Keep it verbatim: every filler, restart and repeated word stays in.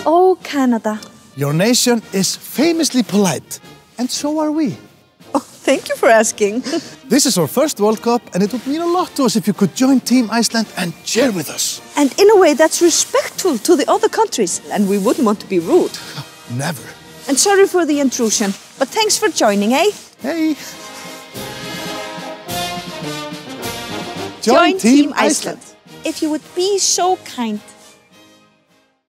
Oh, Canada. Your nation is famously polite, and so are we. Oh, thank you for asking. This is our first World Cup, and it would mean a lot to us if you could join Team Iceland and cheer with us. And in a way that's respectful to the other countries, and we wouldn't want to be rude. Never. And sorry for the intrusion, but thanks for joining, eh? Hey. Join, Join Team, Team Iceland. Iceland. If you would be so kind.